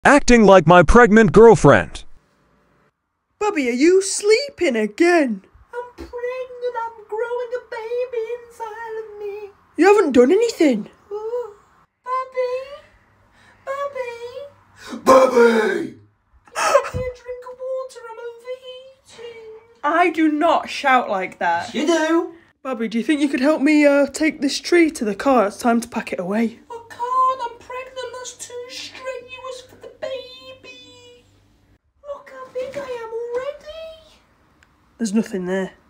acting like my pregnant girlfriend. Bobby, are you sleeping again? I'm pregnant, I'm growing a baby inside of me. You haven't done anything. Ooh. Bobby? Bobby? Bobby! Give me a drink of water, I'm overheating. I do not shout like that. You do? Bobby, do you think you could help me take this tree to the car? It's time to pack it away. I can't, I'm pregnant, that's too strenuous for the baby. Look how big I am already. There's nothing there.